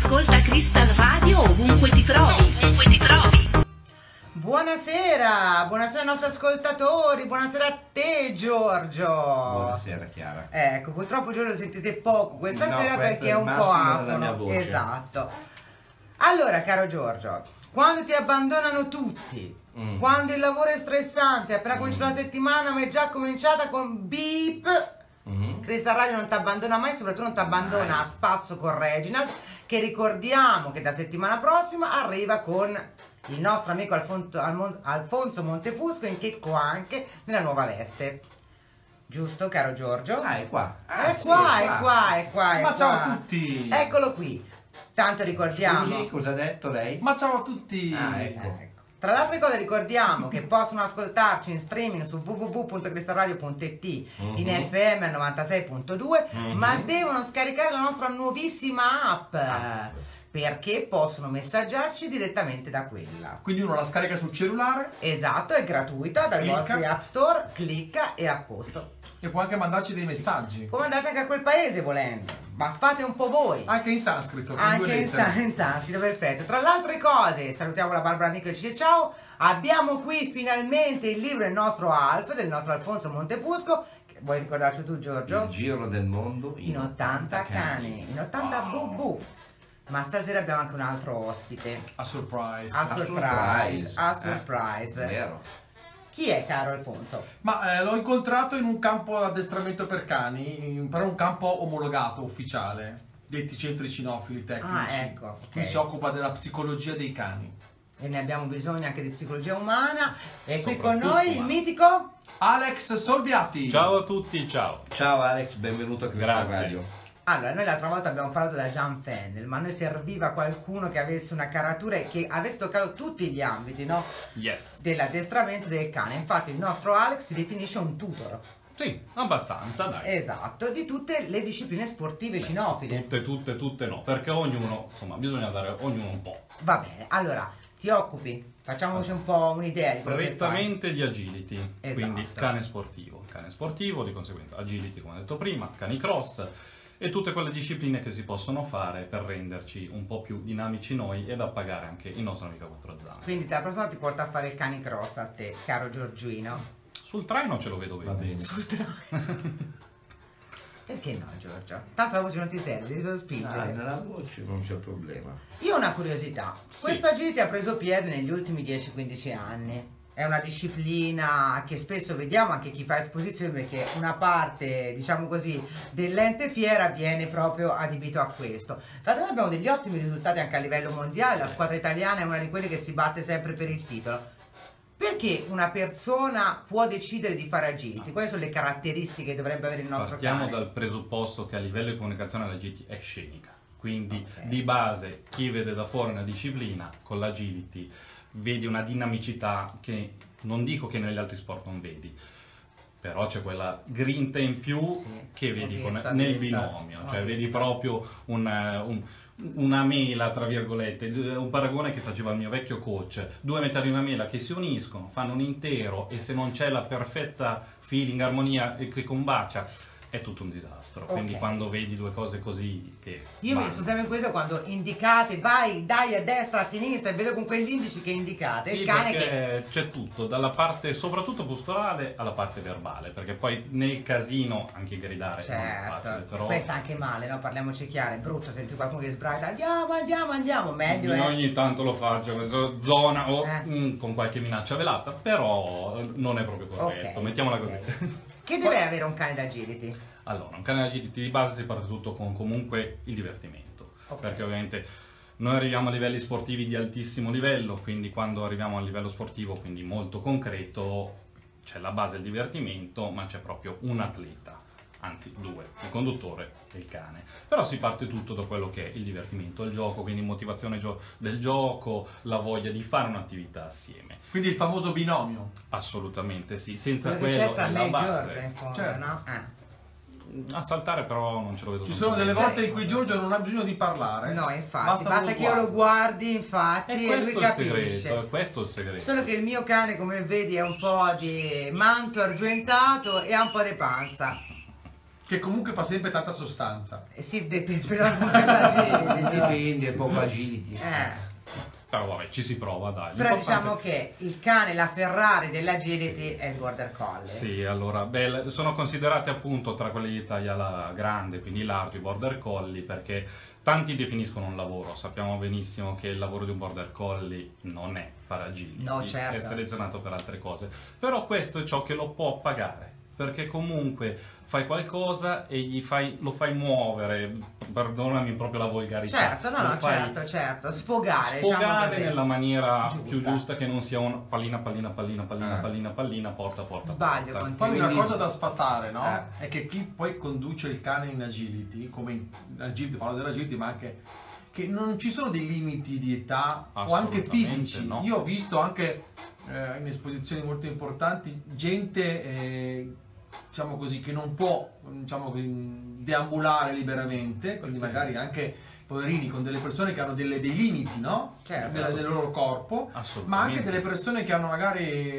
Ascolta Crystal Radio ovunque ti trovi, ovunque ti trovi. Buonasera, buonasera ai nostri ascoltatori, buonasera a te Giorgio. Buonasera Chiara. Ecco, purtroppo Giorgio lo sentite poco questa No, sera questo perché è è il un po' massimo della mia afono. voce. Esatto. Allora, caro Giorgio, quando ti abbandonano tutti, quando il lavoro è stressante, appena comincia la settimana ma è già cominciata con beep, Crystal Radio non ti abbandona mai, soprattutto non ti abbandona a spasso con Reginald, che ricordiamo che da settimana prossima arriva con il nostro amico Alfonso Montefusco in Checco anche nella nuova veste. Giusto, caro Giorgio? Ah, è qua. È qua. Ma ciao a tutti! Eccolo qui. Tanto ricordiamo. Scusi, cosa ha detto lei? Ma ciao a tutti! Ah, ecco. Ecco. Tra le altre cose ricordiamo che possono ascoltarci in streaming su www.cristalradio.it in FM al 96.2, ma devono scaricare la nostra nuovissima app perché possono messaggiarci direttamente da quella. Quindi uno la scarica sul cellulare Esatto, è gratuita dai Clicca. vostri app store, clicca e a posto. e può anche mandarci dei messaggi. Può mandarci anche a quel paese volendo, ma fate un po' voi. Anche in sanscrito. con Anche due in, lettere. in sanscrito, perfetto. Tra le altre cose, salutiamo la Barbara Amico e dice ciao. Abbiamo qui finalmente il libro del nostro Alf, del nostro Alfonso Montefusco. Vuoi ricordarci tu, Giorgio? Il giro del mondo In 80 cani, in 80 Wow. bubu. Ma stasera abbiamo anche un altro ospite. A surprise. A surprise, a surprise. surprise. Vero. Chi è, caro Alfonso? Ma l'ho incontrato in un campo addestramento per cani, però un campo omologato, ufficiale, detti centri cinofili tecnici. Ah, ecco, ok. Qui si occupa della psicologia dei cani. E ne abbiamo bisogno anche di psicologia umana. E qui con Soprattutto noi il umana. mitico Alex Solbiati. Ciao a tutti, ciao. Ciao Alex, benvenuto a Crystal Grazie. Radio. Allora, noi l'altra volta abbiamo parlato da Gian Fennel, ma a noi serviva qualcuno che avesse una caratura e che avesse toccato tutti gli ambiti, no? Yes. Dell'addestramento del cane. Infatti il nostro Alex si definisce un tutor. Sì, abbastanza, dai. Esatto, di tutte le discipline sportive cinofile. Tutte no, perché ognuno, insomma, bisogna dare a ognuno un po'. Va bene, allora, ti occupi? Facciamoci un po' un'idea di quello che fai. Prettamente di agility, Esatto. quindi cane sportivo, di conseguenza agility come ho detto prima, canicross e tutte quelle discipline che si possono fare per renderci un po' più dinamici noi ed appagare anche il nostro amico quattro zampe. Quindi la prossima ti porta a fare il canicross a te, caro Giorgino. Sul traino ce lo vedo Va bene. bene. Sul traino. Perché no, Giorgio? Tanto la voce non ti serve, devi solo spingere. Ah, nella voce non c'è problema. Io ho una curiosità. Questa agility ha preso piede negli ultimi 10-15 anni. È una disciplina che spesso vediamo anche chi fa esposizioni perché una parte, diciamo così, dell'ente fiera viene proprio adibito a questo. Tra l'altro noi abbiamo degli ottimi risultati anche a livello mondiale, la squadra italiana è una di quelle che si batte sempre per il titolo. Perché una persona può decidere di fare agility? Quali sono le caratteristiche che dovrebbe avere il nostro Partiamo cane? dal presupposto che a livello di comunicazione l'agility è scenica, quindi Ok. di base chi vede da fuori una disciplina con l'agility vedi una dinamicità che non dico che negli altri sport non vedi, però c'è quella grinta in più Sì, che vedi ho visto, nel ho visto, binomio, ho cioè vedi visto. proprio una mela, tra virgolette, un paragone che faceva il mio vecchio coach, due metà di una mela che si uniscono, fanno un intero e se non c'è la perfetta feeling, armonia che combacia, è tutto un disastro. Quindi Ok. quando vedi due cose così che Io mi vanno. sono sempre questo quando indicate, vai, dai a destra, a sinistra e vedo con quegli indici che indicate Sì, il cane che... perché c'è tutto, dalla parte soprattutto posturale alla parte verbale, perché poi nel casino anche gridare non è facile, Certo, però questo è anche male, no? Parliamoci chiaro, è brutto sentire qualcuno che sbraita, andiamo, meglio io è... ogni tanto lo faccio, questa zona o Eh. con qualche minaccia velata, però non è proprio corretto, Ok, mettiamola ok. così. Che deve avere un cane d'agility? Allora, un cane agility di base si parte tutto con comunque il divertimento, Ok. perché ovviamente noi arriviamo a livelli sportivi di altissimo livello, quindi quando arriviamo a livello sportivo, quindi molto concreto, c'è la base del divertimento, ma c'è proprio un atleta, anzi due, il conduttore e il cane. Però si parte tutto da quello che è il divertimento, il gioco, quindi motivazione del gioco, la voglia di fare un'attività assieme. Quindi il famoso binomio. Assolutamente sì, senza Quello che c'è quello fra è me la e Giorgio base. in fondo, Certo. no? A saltare però non ce lo vedo Ci tanto sono delle bene. volte in cui Giorgio non ha bisogno di parlare. No, infatti, uno basta che io lo sguardo. guardi, infatti, E e questo lui è il capisce. segreto, è questo il segreto. Solo che il mio cane, come vedi, è un po' di manto argentato e ha un po' di panza. Che comunque fa sempre tanta sostanza. Sì, però non per l'agility. Dipende, è poco agility. Però vabbè, ci si prova, dai. Però L'importante- diciamo che il cane, la Ferrari dell'agility è il border collie. Sì, allora, beh, sono considerati appunto tra quelli di taglia grande, quindi largo, i border collie, perché tanti definiscono un lavoro. Sappiamo benissimo che il lavoro di un border collie non è fare agility, No, certo. è selezionato per altre cose. Però questo è ciò che lo può pagare, perché comunque fai qualcosa e lo fai muovere, perdonami proprio la volgarità. Certo, no, lo no, fai certo, sfogare, diciamo sfogare così. nella maniera Giusta. più giusta, che non sia una pallina, porta. Sbaglio, porta. continua. Poi una Quindi- cosa da sfatare, no? È che chi poi conduce il cane in agility, come in agility, parlo dell'agility, ma anche che non ci sono dei limiti di età o anche Assolutamente fisici. no. Io ho visto anche in esposizioni molto importanti gente, diciamo così, che non può, diciamo così, deambulare liberamente, quindi magari anche poverini con delle persone che hanno dei limiti, no? Certo. Del loro corpo, ma Assolutamente. anche delle persone che hanno magari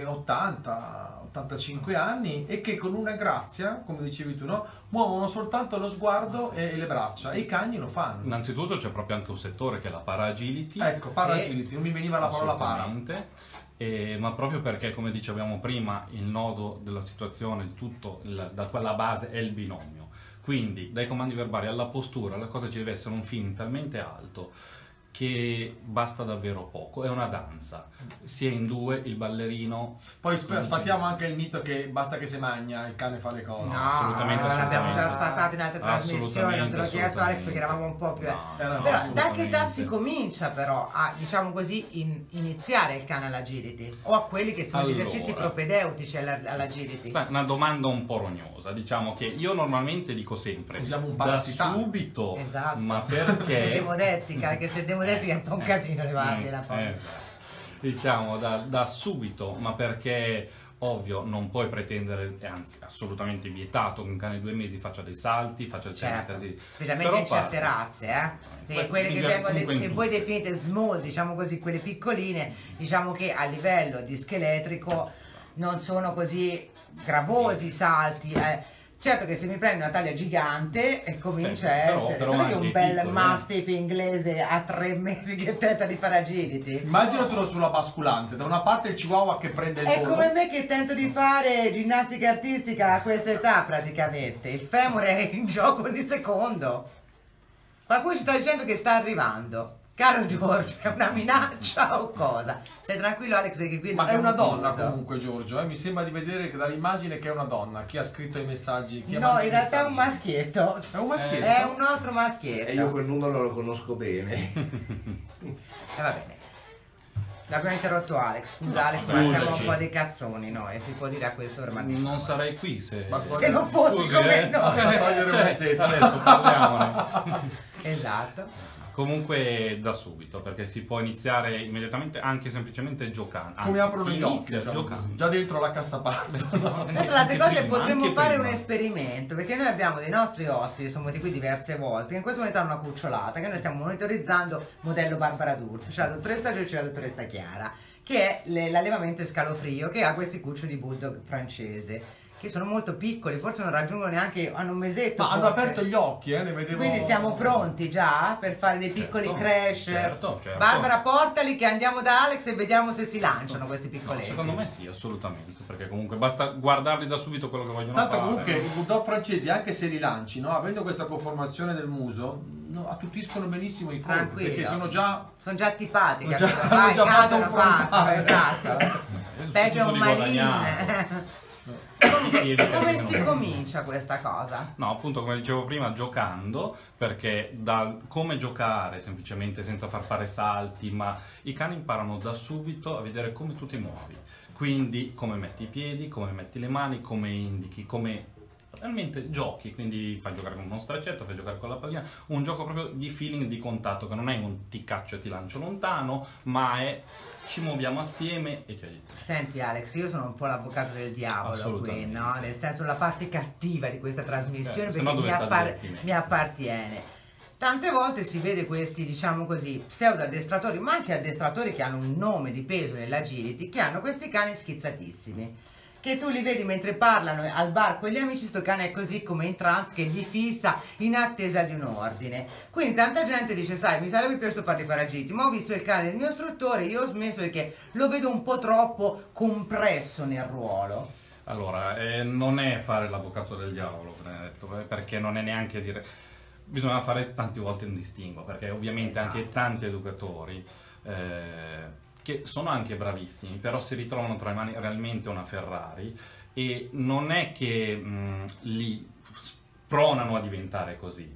80-85 anni e che con una grazia, come dicevi tu, no? Muovono soltanto lo sguardo e le braccia, e i cani lo fanno. Innanzitutto c'è proprio anche un settore che è la para-agility. Ecco, para-agility, non mi veniva la parola para. Assolutamente. Ma proprio perché, come dicevamo prima, il nodo della situazione, di tutto, da quella base è il binomio. Quindi, dai comandi verbali alla postura, la cosa ci deve essere un feeling talmente alto che basta davvero poco. È una danza, si è in due, il ballerino. Poi sfattiamo anche il mito che basta che si mangia, il cane fa le cose. No, assolutamente, l'abbiamo già assolutamente. sfatato in altre trasmissioni, non te l'ho chiesto Alex perché eravamo un po' più... No, Però Però da che assolutamente. età si comincia però a, diciamo così, iniziare il cane all'agility? O a quelli che sono gli Allora. esercizi propedeutici all'agility? Questa è una domanda un po' rognosa, diciamo che io normalmente dico sempre Usiamo un da parassitario. subito, Esatto. ma perché Demodetica, che se demodetica è un po' un casino levargliela poi. esatto. Diciamo da subito, ma perché ovvio non puoi pretendere, e anzi assolutamente vietato, che un cane di 2 mesi faccia dei salti, faccia il Certo, tennis, specialmente però in certe parte. razze, Beh, quelle che, finché vengono comunque in che tutte. voi definite small, diciamo così, quelle piccoline, diciamo che a livello di scheletrico non sono così gravosi i salti. Certo che se mi prendi una taglia gigante e comincia a Però- essere però non è che anche un bel piccoli, mastiff inglese a 3 mesi che tenta di fare agility. Immaginatelo sulla basculante, da una parte il chihuahua che prende il È volo. come me che tento di fare ginnastica artistica a questa età praticamente. Il femore è in gioco ogni secondo. Qualcuno ci sta dicendo che sta arrivando. Caro Giorgio, è una minaccia o cosa? Stai tranquillo Alex che qui Ma non è una abbiamo donna chiuso. comunque, Giorgio, mi sembra di vedere che dall'immagine che è una donna. Chi ha scritto i messaggi? Chi ha No, mandato in i realtà è un messaggi? maschietto. È un maschietto? È un nostro maschietto. E io quel numero lo conosco bene. Va bene. L'abbiamo interrotto Alex. Scusa No, Alex, ma siamo scusaci. un po' di cazzoni noi. Si può dire a questo ormai. Non sarei qui se Se non fossi Scusi, come noi. Faccio togliere un pezzetto. adesso parliamone. Esatto. Comunque da subito, perché si può iniziare immediatamente anche semplicemente giocando. Come Anzi, aprono si gli occhi, inizia diciamo giocando. così. Già dentro la cassapalle. Tra le altre cose prima, potremmo anche fare prima. un esperimento, perché noi abbiamo dei nostri ospiti, sono venuti qui diverse volte, che in questo momento hanno una cucciolata, che noi stiamo monitorizzando modello Barbara D'Urso, c'è la dottoressa Gio e c'è la dottoressa Chiara, che è l'allevamento escalofrio, che ha questi cuccioli bulldog francese, che sono molto piccoli, forse non raggiungono neanche, hanno un mesetto. Ma hanno forse. aperto gli occhi, ne vedevo. Quindi siamo pronti già per fare dei piccoli Certo, crash. certo. Barbara, portali che andiamo da Alex e vediamo se si lanciano questi No, piccoletti. secondo me sì, assolutamente, perché comunque basta guardarli da subito quello che vogliono Tanto fare. comunque i bulldog francesi, anche se li lanci, no, avendo questa conformazione del muso, attutiscono benissimo i colpi, Tranquillo. perché sono già... Sono già attipati, Sono capito? già- Vai, hanno già fatto cadono, un frontale. esatto. Peggio è un Di malin. guadagnato. Come si comincia questa cosa? No, appunto come dicevo prima, giocando, perché da come giocare semplicemente senza far fare salti, ma i cani imparano da subito a vedere come tu ti muovi, quindi come metti i piedi, come metti le mani, come indichi, come realmente giochi, quindi fai giocare con uno straccetto, fai giocare con la pallina, un gioco proprio di feeling, di contatto, che non è un ti caccio e ti lancio lontano, ma è ci muoviamo assieme e ci aiutiamo. Senti Alex, io sono un po' l'avvocato del diavolo qui, Assolutamente. no? Nel senso la parte cattiva di questa trasmissione, Se no perché dove sta il divertimento? mi appartiene. Tante volte si vede questi, diciamo così, pseudo addestratori, ma anche addestratori che hanno un nome di peso nell'agility, che hanno questi cani schizzatissimi, che tu li vedi mentre parlano al bar con gli amici, sto cane è così come in trance che gli fissa in attesa di un ordine. Quindi tanta gente dice, sai, mi sarebbe piaciuto farli fare agiti, ma ho visto il cane del mio istruttore, io ho smesso perché lo vedo un po' troppo compresso nel ruolo. Allora, non è fare l'avvocato del diavolo, perché non è neanche dire... Bisogna fare tante volte un distinguo, perché ovviamente anche tanti educatori che sono anche bravissimi, però si ritrovano tra le mani realmente una Ferrari e non è che li spronano a diventare così,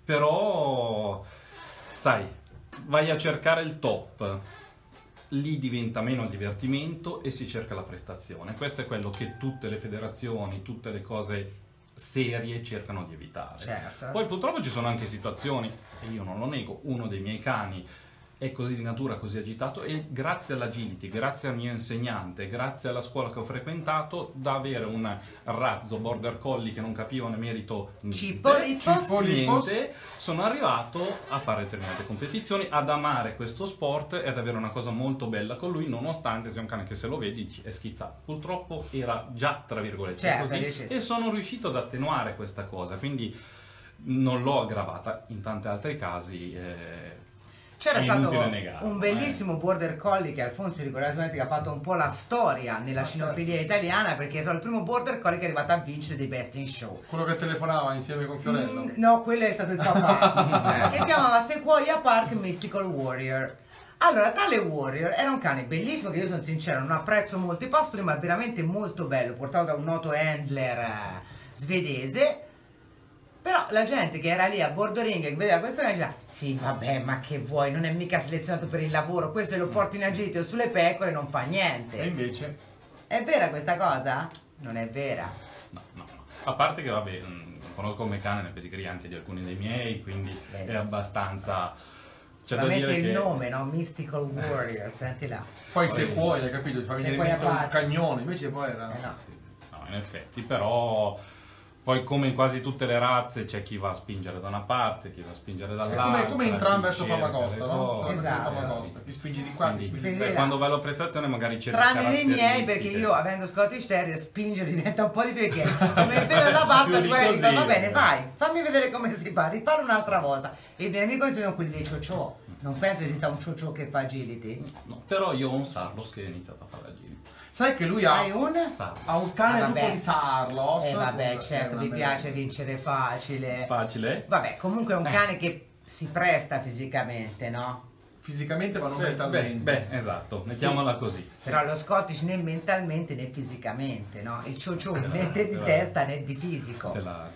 però sai, vai a cercare il top, lì diventa meno il divertimento e si cerca la prestazione. Questo è quello che tutte le federazioni, tutte le cose serie cercano di evitare. Certo. Poi purtroppo ci sono anche situazioni, e io non lo nego, uno dei miei cani è così di natura, così agitato, e grazie all'agility, grazie al mio insegnante, grazie alla scuola che ho frequentato, da avere un razzo border collie che non capiva ne merito niente, sono arrivato a fare determinate competizioni, ad amare questo sport e ad avere una cosa molto bella con lui, nonostante sia un cane che se lo vedi è schizzato. Purtroppo era già, tra virgolette, così, e sono riuscito ad attenuare questa cosa, quindi non l'ho aggravata. In tanti altri casi c'era stato un bellissimo border collie che Alfonso ricorda che ha fatto un po' la storia nella cinofilia italiana, perché è stato il primo border collie che è arrivato a vincere dei Best in Show. Quello che telefonava insieme con Fiorello? No, quello è stato il papà, che si chiamava Sequoia Park Mystical Warrior. Allora, tale Warrior era un cane bellissimo che io sono sincero, non apprezzo molto i pastori, ma veramente molto bello, portato da un noto handler svedese. Però la gente che era lì a bordo ring e vedeva questo cane diceva, sì vabbè, ma che vuoi, non è mica selezionato per il lavoro, questo lo porti in agility o sulle pecore non fa niente. E invece? È vera questa cosa? Non è vera. No. A parte che vabbè, conosco come cane nel pedigree anche di alcuni dei miei, quindi è abbastanza... Solamente il nome, no? Mystical Warrior, senti là. Poi se puoi, hai capito, ti fa venire in mente un cagnone, invece poi era... no. No, in effetti, però... Poi come in quasi tutte le razze c'è chi va a spingere da una parte, chi va a spingere dall'altra. Come in Tram verso Famagosta, no? Esatto. Chi spingi di qua, chi spingi di là. Quando vai alla prestazione magari c'è tranne i miei, perché io avendo Scottish Terrier spingere diventa un po' di più, perché come vedo la baffa tu dico va bene vai, fammi vedere come si fa, rifare un'altra volta. E i miei amici sono quelli dei ciociò. Non penso esista un ciociò che fa agility. No, però io ho un Sarlos che ha iniziato a fare agility. Sai che lui ha un cane lupo di Sarlos. Vabbè, certo, mi piace vincere facile. Facile? Vabbè, comunque è un cane che si presta fisicamente, no? Fisicamente ma non mentalmente. Beh, esatto, mettiamola così. Però lo Scottish né mentalmente né fisicamente, no? Il ciociò né di testa né di fisico. Te la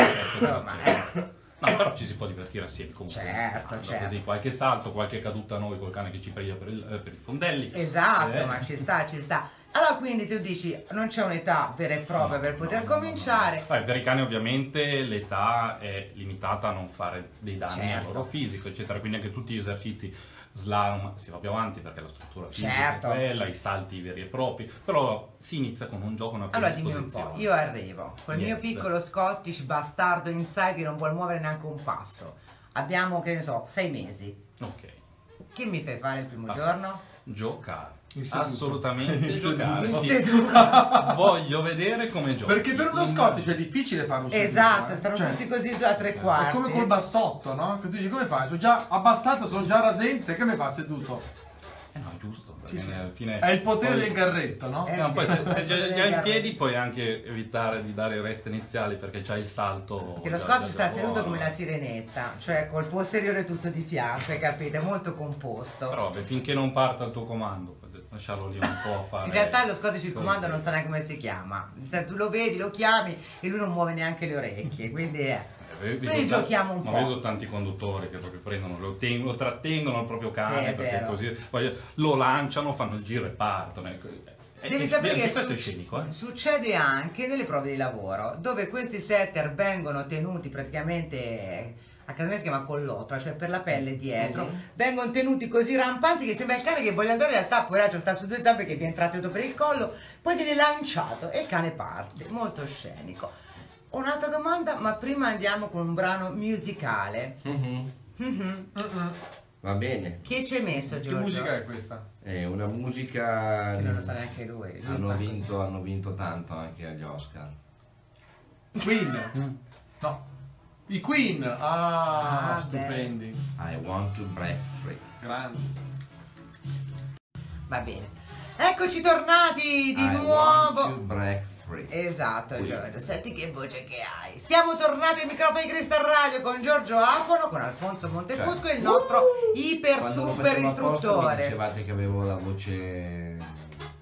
certo. No, però ci si può divertire assieme comunque. Certo. Così, qualche salto, qualche caduta a noi col cane che ci prega per i fondelli. Esatto, ma ci sta. Allora quindi tu dici non c'è un'età vera e propria per poter cominciare. No. Per i cani ovviamente l'età è limitata a non fare dei danni al loro fisico, eccetera. Quindi anche tutti gli esercizi slalom si va più avanti perché la struttura fisica è quella, i salti veri e propri, però si inizia con un gioco, una predisposizione. Allora dimmi un po', io arrivo col mio piccolo Scottish bastardo inside che non vuole muovere neanche un passo. Abbiamo, che ne so, 6 mesi. Ok. Che mi fai fare il primo giorno? Giocare. Assolutamente giocare. Voglio vedere come giochi. Perché per uno Scottish è difficile fare un seduto. Esatto, stanno tutti così su a 3/4. È come col bassotto, no? Che tu dici come fai? Sono già abbastanza, sono già rasente, che mi fa seduto? No, giusto. Sì. Alla fine è il potere del garretto, no? Poi se già in piedi puoi anche evitare di dare i rest iniziali perché c'hai il salto. Che lo Scottish sta seduto come una sirenetta, cioè col posteriore tutto di fianco, hai capito? È molto composto. Però finché non parta il tuo comando, lasciarlo lì un po' a fare. In realtà lo Scottish il comando non sa neanche come si chiama. Cioè, tu lo vedi, lo chiami e lui non muove neanche le orecchie, quindi quindi giochiamo un po'. Ma vedo tanti conduttori che proprio prendono, lo trattengono il proprio cane, perché così poi lo lanciano, fanno il giro e partono. Devi sapere che questo è scenico, succede anche nelle prove di lavoro, dove questi setter vengono tenuti praticamente, a casa mia si chiama collottola, cioè per la pelle dietro, vengono tenuti così rampanti che sembra il cane che vuole andare, in realtà poveraccio sta su 2 zampe che viene trattenuto per il collo, poi viene lanciato e il cane parte, molto scenico. Un'altra domanda, ma prima andiamo con un brano musicale. Va bene. Chi ci hai messo, Che Giorgio? musica è questa? È una musica... Che non lo sa neanche lui. Hanno vinto tanto anche agli Oscar. Queen? No. I Queen! Ah, stupendi. I want to break free. Grandi. Va bene. Eccoci tornati di I want nuovo. to break free. Esatto, Qui. Giorgio, senti che voce che hai. Siamo tornati ai microfoni di Crystal Radio con Giorgio Afono, con Alfonso Montefusco e il nostro iper Quando lo super facevo apposta mi istruttore. dicevate che avevo la voce...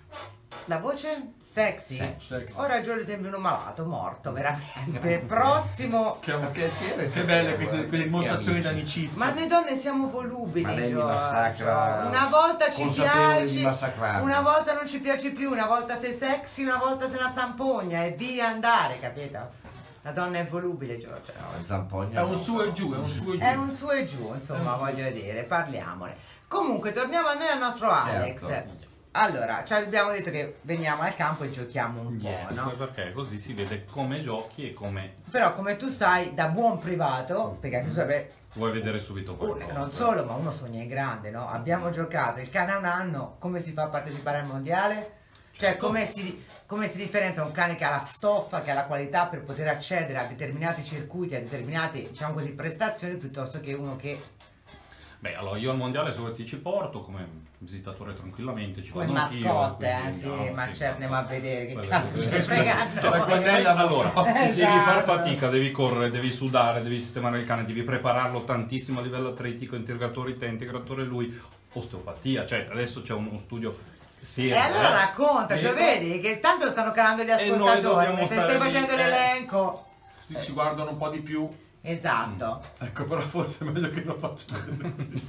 La voce? Sexy? Sexy. Ora Giorgio sembri uno malato, morto, veramente. Prossimo. Che, piacere. che belle queste dimostrazioni d'amicizia. Ma noi donne siamo volubili, Ma lei mi Giorgio. massacra, Una volta ci consapevole di piaci, massacrarmi. una volta non ci piaci più, una volta sei sexy, una volta sei una zampogna e via andare, capito? La donna è volubile, Giorgio. No, il zampogno È un no. su e giù, è un su e giù. È un su e giù, insomma, voglio dire, parliamone. Comunque, torniamo a noi al nostro Alex. Certo. Allora, ci abbiamo detto che veniamo al campo e giochiamo un Yes, po', no? perché così si vede come giochi e come Però come tu sai, da buon privato, perché tu sai, vuoi vedere subito qualcosa. non solo, ma uno sogna in grande, no? Abbiamo giocato, il cane ha un anno, come si fa a partecipare al mondiale? Cioè, Certo. come si differenzia un cane che ha la stoffa, che ha la qualità per poter accedere a determinati circuiti, a determinate, diciamo così, prestazioni, piuttosto che uno che, Beh, allora io al mondiale se ti ci porto come visitatore tranquillamente, ci come vado anch'io. mascotte, quindi sì, andiamo, ma sì, certo, andiamo a vedere che Quelle cazzo cose. ci fregano. Cioè, la gonnella Allora, devi Esatto. fare fatica, devi correre, devi sudare, devi sistemare il cane, devi prepararlo tantissimo a livello atletico, integratori te, integratore lui, osteopatia, cioè adesso c'è uno studio serio. E allora racconta, cioè Dico- vedi che tanto stanno calando gli noi ascoltatori, dobbiamo mentre stare stai lì, facendo l'elenco. Ci guardano un po' di più. Esatto. Ecco, però forse è meglio che non faccia vedere.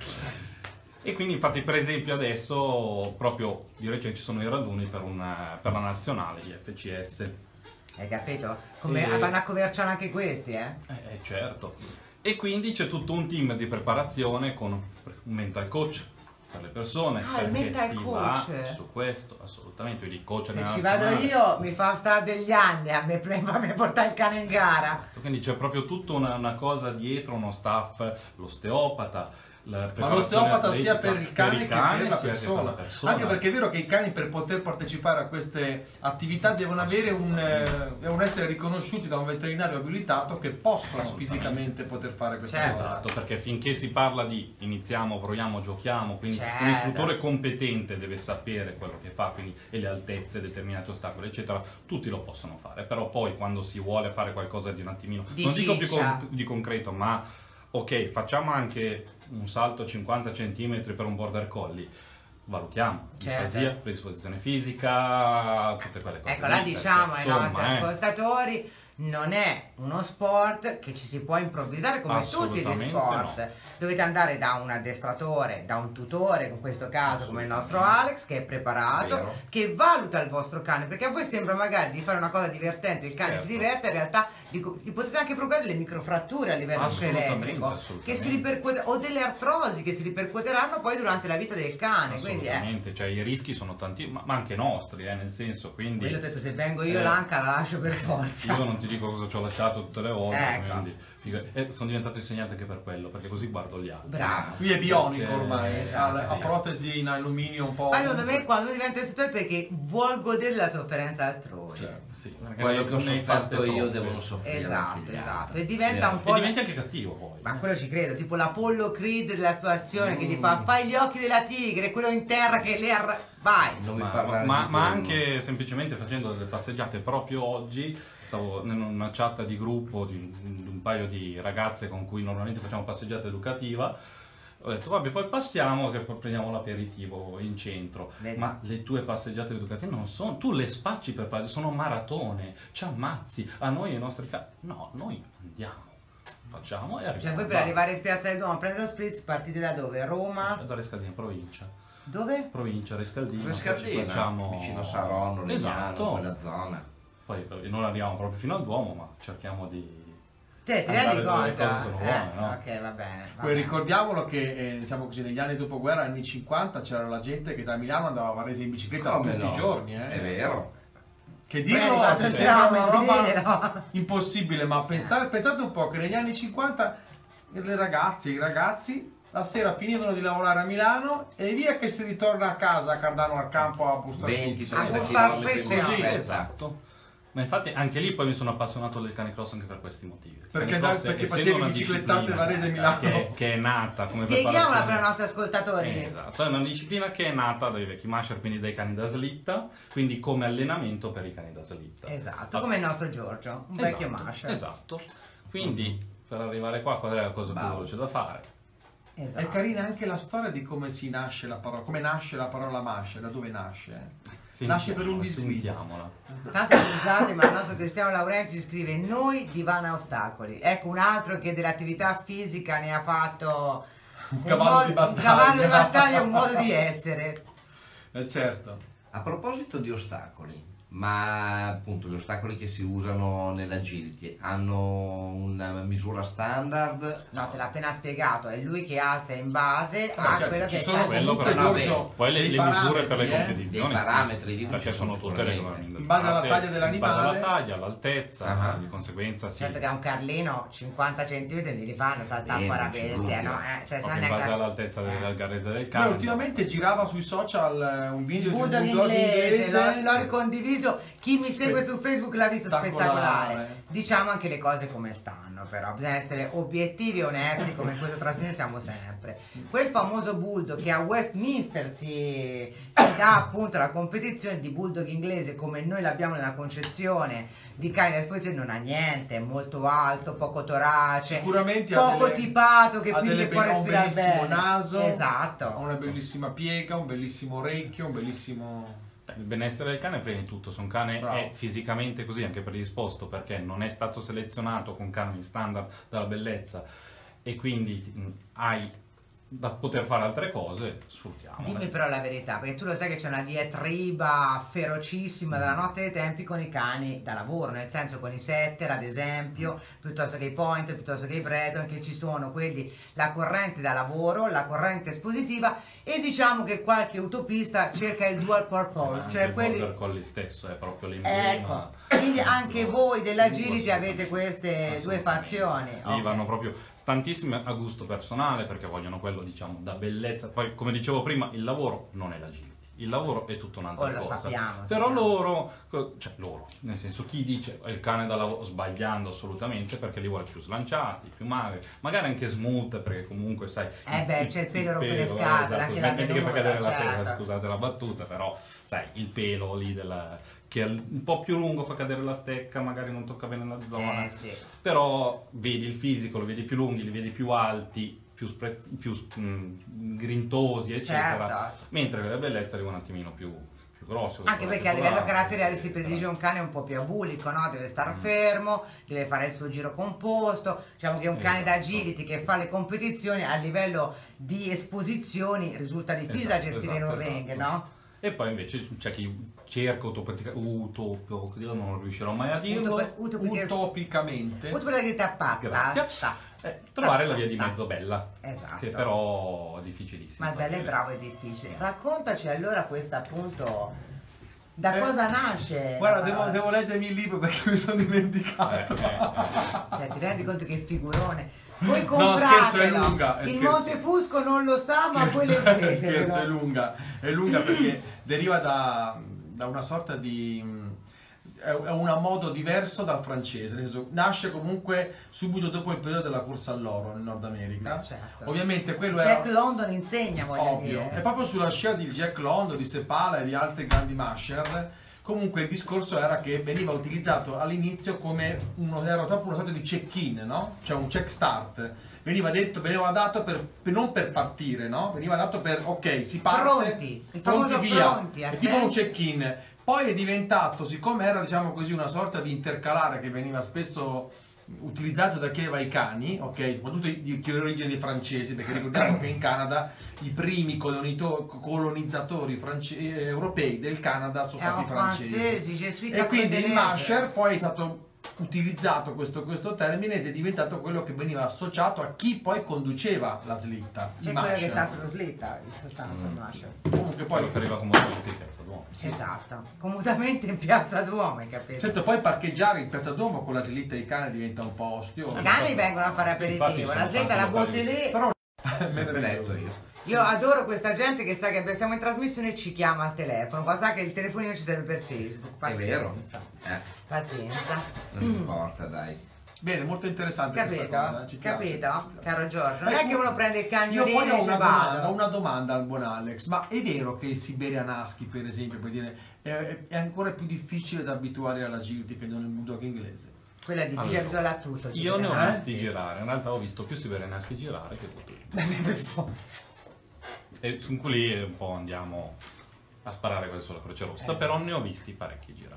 E quindi infatti per esempio adesso proprio di recente ci sono i raduni per la nazionale, gli FCS. Hai capito? Come E- vanno a coverciare anche questi, eh? Certo. E quindi c'è tutto un team di preparazione con un mental coach per le persone. Ah, il perché mental si coach. va su questo, assolutamente. Quindi coach Se nella ci vado nazionale. io mi fa stare degli anni a me fammi portare il cane in gara. Quindi c'è proprio tutta una cosa dietro, uno staff, l'osteopata. Ma l'osteopata sia per il cane che per la sia che per persona. la persona. Anche perché è vero che i cani per poter partecipare a queste attività devono avere devono essere riconosciuti da un veterinario abilitato che possono Assolutamente. fisicamente poter fare queste Certo. cose. Esatto, perché finché si parla di iniziamo, proviamo, giochiamo, quindi Certo. un istruttore competente deve sapere quello che fa, quindi e le altezze, determinati ostacoli, eccetera, tutti lo possono fare, però poi quando si vuole fare qualcosa di un attimino, Di non dico più ciccia. di concreto, ma ok, facciamo anche un salto a 50 cm per un border collie. Valutiamo Certo. disfasia, predisposizione fisica, tutte quelle cose. Ecco, là lì, diciamo perché, ai nostri insomma, ascoltatori, non è uno sport che ci si può improvvisare come tutti gli Assolutamente sport. Dovete andare da un addestratore, da un tutore, in questo caso come il nostro Alex, che è preparato, Vero. che valuta il vostro cane, perché a voi sembra magari di fare una cosa divertente, il cane Certo. si diverte, in realtà gli potete anche provocare delle microfratture a livello Assolutamente, scheletrico, che assolutamente. si o delle artrosi che si ripercuoteranno poi durante la vita del cane, quindi Assolutamente, cioè i rischi sono tanti, ma anche nostri, nel senso, quindi quello ho detto, se vengo io l'anca la lascio per forza. io non ti dico cosa ci ho lasciato tutte le volte, Ecco. quindi sono diventato insegnante anche per quello, perché così guardo gli altri. Bravo. Qui è bionico Perché- ormai, ha sì. protesi in alluminio un po'. Ma secondo me quando diventa istruttore perché vuol godere la sofferenza altrui. Sì, perché Quello che ho ne hai fatte sofferto io troppe. devono soffrire Esatto, anche gli esatto. altri. E diventa un E po'. diventi anche cattivo poi. Ma quello ci credo, tipo l'Apollo Creed della situazione che ti fa fai gli occhi della tigre, quello in terra che le vai. Non mi Ma, parlare ma- di ma quello. anche semplicemente facendo delle passeggiate proprio oggi, stavo in una chat di gruppo di un paio di ragazze con cui normalmente facciamo passeggiata educativa. Ho detto vabbè poi passiamo che poi prendiamo l'aperitivo in centro. Vedi. Ma le tue passeggiate educative non sono, tu le spacci per sono maratone, ci ammazzi, a noi e ai nostri cani. No, noi andiamo, facciamo e arriviamo. Cioè voi per arrivare in Piazza del Duomo a prendere lo spritz partite da dove? Roma? Da Rescaldina, provincia. Dove? Provincia, Rescaldina. poi ci Rescaldina, facciamo... vicino a Saronno, Legnano, Esatto. quella zona. Poi non arriviamo proprio fino al Duomo, ma cerchiamo di... Cioè, ti andare rendi dove le conto? cose sono buone, no? Ok, va bene. va Poi bene. ricordiamolo che diciamo così, negli anni dopoguerra, anni 50, c'era la gente che da Milano andava a Varese in bicicletta Come tutti no? i giorni. È vero. Che Poi è dirlo arrivato oggi il sembra tram, una è roba vero. impossibile, ma pensate un po' che negli anni 50 le ragazze, i ragazzi la sera finivano di lavorare a Milano e via che si ritorna a casa a Cardano al campo a Busto 20-30 A km farfetto. Così, Esatto. Ma infatti anche lì poi mi sono appassionato del canicross anche per questi motivi. Perché, Canicross, perché essendo facevi una biciclettate disciplina Varese e Milano. che è nata come Spieghiamola per i preparazione. nostri ascoltatori. Esatto, è una disciplina che è nata dai vecchi masher, quindi dai cani da slitta, quindi come allenamento per i cani da slitta. Esatto, come il nostro Giorgio, un vecchio Esatto, masher. Esatto. Quindi per arrivare qua qual è la cosa più veloce da fare? Esatto. È carina anche la storia di come si nasce la parola, come nasce la parola masher, da dove nasce. Nasce per un disguido. Sentiamola. Tanto scusate, ma il nostro Cristiano Laurenti ci scrive: noi di Vana Ostacoli. Ecco un altro che dell'attività fisica ne ha fatto un cavallo di battaglia. un cavallo di battaglia, un modo di essere. Certo. A proposito di ostacoli, ma appunto gli ostacoli che si usano nell'agility hanno una misura standard? No, te l'ha appena spiegato, è lui che alza in base a certo, quello ci che sono sta. quello comunque, per- Giorgio, Poi le dei misure per le parametri, competizioni, Dei sì, parametri, dico, perché ci sono sono tutte le sicuramente. In base alla taglia dell'animale. in base alla taglia, all'altezza, Ah. di conseguenza sì. Certo che a un Carlino 50 cm li fanno saltare un po' la non c'è bestia, dubbio. no? Cioè, se Proprio non in è base car- all'altezza del garrese del Beh, cane. ultimamente girava sui social un video di un Bulldog bulldog inglese, inglese. l'ho ricondiviso. Chi mi segue su Facebook l'ha visto spettacolare. Diciamo anche le cose come stanno, però bisogna essere obiettivi e onesti, come in questa trasmissione siamo sempre. Quel famoso bulldog che a Westminster si dà appunto la competizione di bulldog inglese come noi l'abbiamo nella concezione di cani da esposizione, non ha niente, è molto alto, poco torace, Sicuramente ha poco delle- tipato, che ha quindi delle può ha un respirare bellissimo bene. naso, ha Esatto. una bellissima piega, un bellissimo orecchio, un bellissimo... Il benessere del cane è prima di tutto, se un cane Bravo. è fisicamente così anche predisposto perché non è stato selezionato con canoni standard della bellezza e quindi hai da poter fare altre cose, sfruttiamole. Dimmi però la verità, perché tu lo sai che c'è una diatriba ferocissima dalla notte dei tempi con i cani da lavoro, nel senso con i setter ad esempio, piuttosto che i pointer, piuttosto che i breton, che ci sono quelli, la corrente da lavoro, la corrente espositiva e diciamo che qualche utopista cerca il dual purpose, Anche cioè il quelli... border collie stesso è proprio l'emblema. Ecco, quindi anche voi dell'agility Assolutamente. avete queste due Assolutamente. fazioni. Lì Ok. vanno proprio tantissime a gusto personale perché vogliono quello diciamo da bellezza. Poi come dicevo prima il lavoro non è l'agility, il lavoro è tutta un'altra Oh, lo cosa. sappiamo, Però sappiamo. loro, nel senso chi dice il cane da lavoro sbagliando assolutamente perché li vuole più slanciati, più magri, magari anche smooth perché comunque sai C'è il pelo rompe le scatole, esatto, anche la smetti che fa venuta, cadere la certo. testa, scusate la battuta, però sai il pelo lì che è un po' più lungo fa cadere la stecca, magari non tocca bene la zona. Sì. Però vedi il fisico, lo vedi più lunghi, li vedi più alti, più grintosi, eccetera. Certo. Mentre le bellezze arrivano un attimino più grossi. Anche perché a livello caratteriale si predilige un cane un po' più abulico, no? Deve star fermo, deve fare il suo giro composto. Diciamo che un cane da Esatto. agility che fa le competizioni a livello di esposizioni risulta difficile da gestire in un ring, no? E poi invece c'è chi cerca non riuscirò mai a dirlo. Utopicamente. Grazie. Trovare la via di mezzo bella, Esatto. che però è difficilissima. Ma il bello è bravo e difficile. Raccontaci allora questa appunto. Da cosa nasce? Guarda, devo leggermi il libro perché mi sono dimenticato. Cioè, ti rendi conto che figurone? Voi No, compratelo. scherzo, è lunga. Il Montefusco non lo sa, ma voi leggetelo. Scherzo, è lunga perché deriva da una sorta di... è un modo diverso dal francese, nel senso, nasce comunque subito dopo il periodo della corsa all'oro nel Nord America. Certo. Ovviamente quello Jack era London insegna, voglio ovvio. dire. E proprio sulla scia di Jack London, di Sepala e di altri grandi masher, comunque il discorso era che veniva utilizzato all'inizio come era proprio una sorta di check-in, no? Cioè un check start. Veniva dato non per partire, no? Veniva dato per ok, si parte, Pronti, il famoso via. pronti, È ok? tipo un check-in. Poi è diventato, siccome era diciamo così una sorta di intercalare che veniva spesso utilizzato da chi aveva i cani, ok, soprattutto di chi ha origine dei francesi, perché ricordiamo che in Canada i primi colonizzatori europei del Canada sono stati francesi. Je suis E quindi il capitaine. masher poi è stato utilizzato questo termine ed è diventato quello che veniva associato a chi poi conduceva la slitta, i È quello che musher. sta sullo slitta, in sostanza, il musher. Comunque Poi poi lo arriva comodamente in piazza Duomo. Esatto, comodamente in piazza Duomo, hai capito? certo, poi parcheggiare in piazza Duomo con la slitta di cane diventa un po' ostioso. I cani vengono a fare Sì, infatti aperitivo, sono la slitta tanti la locali. butti lì. Però Sempre letto io. Io adoro questa gente che sa che siamo in trasmissione e ci chiama al telefono, ma sa che il telefonino ci serve per Facebook. È vero. Pazienza. Pazienza. Non importa, dai. bene, molto interessante questa cosa. Capito? Ci piace. Capito? Caro Giorgio. Non è che uno prende il Io cagnolino poi e ho dice ho vado. una domanda al buon Alex, ma è vero che il Siberian Husky, per esempio, per dire, è ancora più difficile da abituare alla agility che non il bulldog inglese? Quella è difficile Allora, abituarla a tutto. Io ne ho Siberian visti Husky. girare, in realtà ho visto più Siberian Husky girare che tutti. Per forza. E su lì un po' andiamo a sparare quelle sulla Croce Rossa, però ne ho visti parecchi girare.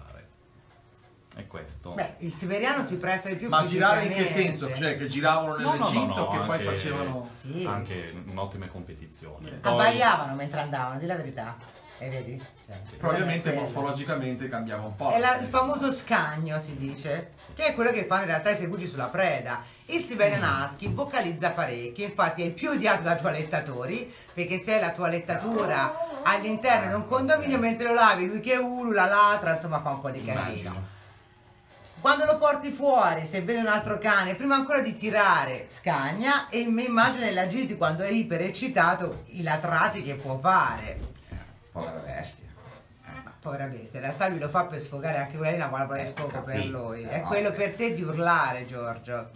E questo. Beh, il siberiano si presta di più Ma girare in che fisicamente. senso? Cioè che giravano nel recinto, che poi anche- facevano... Sì. Anche in ottime competizioni. Poi- Abbaiavano mentre andavano, di la verità. E vedi? Cioè, Probabilmente non è quello. morfologicamente cambiava un po'. È il famoso scagno, si dice, che è quello che fanno in realtà i segugi sulla preda. Il Siberian Husky vocalizza parecchio, infatti è il più odiato da toalettatori, perché se hai la toalettatura all'interno di un condominio mentre lo lavi, lui che ulula, latra, insomma fa un po' di casino. Immagino. Quando lo porti fuori, se vede un altro cane, prima ancora di tirare, scagna, e mi immagino nell'agility quando è ipereccitato i latrati che può fare. Povera bestia. Ma povera bestia, in realtà lui lo fa per sfogare anche quella lì, una valvola di sfogo per capito, lui. È però, quello beh. per te di urlare, Giorgio.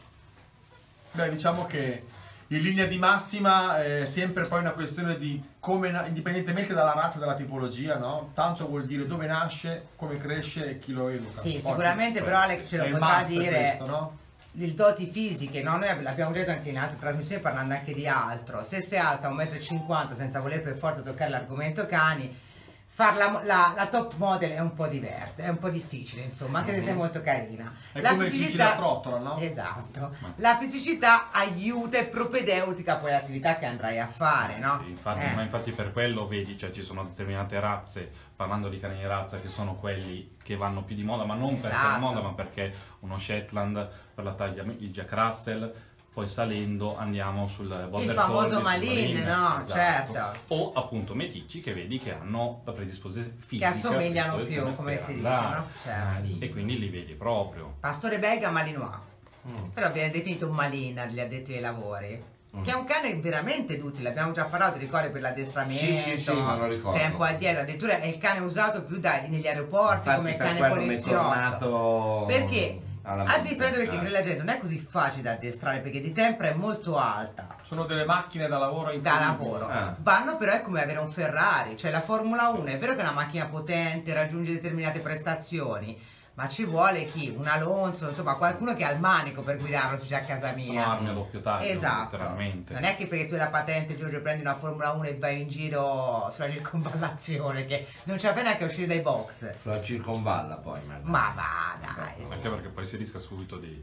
Beh, diciamo che in linea di massima è sempre poi una questione di come, indipendentemente dalla razza e dalla tipologia, no? Tanto vuol dire dove nasce, come cresce e chi lo educa. Sì, Poi sicuramente però Alex ce è lo il potrà master dire. questo, no? Il doti fisiche, no? Noi l'abbiamo detto anche in altre trasmissioni parlando anche di altro. Se sei alta 1,50 m senza voler per forza toccare l'argomento cani, far la top model è un po' diversa, è un po' difficile, insomma, anche se sei molto carina. È come Gigi la trottola, no? Esatto. La fisicità aiuta e propedeutica poi l'attività che andrai a fare, no? Sì, infatti, Eh. ma infatti per quello vedi, cioè ci sono determinate razze, parlando di cani di razza, che sono quelli che vanno più di moda, ma non perché Esatto. è moda, ma perché uno Shetland per la taglia, il Jack Russell, poi salendo andiamo sul Border famoso Collie, sul Malin, no? esatto. Certo. O appunto meticci che vedi che hanno la predisposizione Che fisica, assomigliano predisposizione più, come per si dice, andare. no? Certo. E quindi li vedi proprio. Pastore belga malinois. Però viene definito un malina gli addetti ai lavori. Che è un cane veramente utile, abbiamo già parlato, ricordi, per l'addestramento, Sì, me lo ricordo. tempo addietro, addirittura è il cane usato più negli aeroporti Infatti come per cane quello mi è poliziotto. tornato Perché alla a mente, differenza del tigre eh. della gente non è così facile da addestrare perché di tempra è molto alta. Sono delle macchine da lavoro Da incredibili. lavoro Ah. vanno, però è come avere un Ferrari, cioè la Formula 1 è vero che è una macchina potente, raggiunge determinate prestazioni, ma ci vuole chi? Un Alonso, insomma qualcuno che ha il manico per guidarlo se c'è a casa mia. Sono armi a doppio taglio, Esatto, letteralmente. non è che perché tu hai la patente, Giorgio, prendi una Formula 1 e vai in giro sulla circonvallazione, che non ce la fai neanche a uscire dai box. Sulla circonvalla poi magari. Ma va, dai. Anche perché poi si rischia subito di...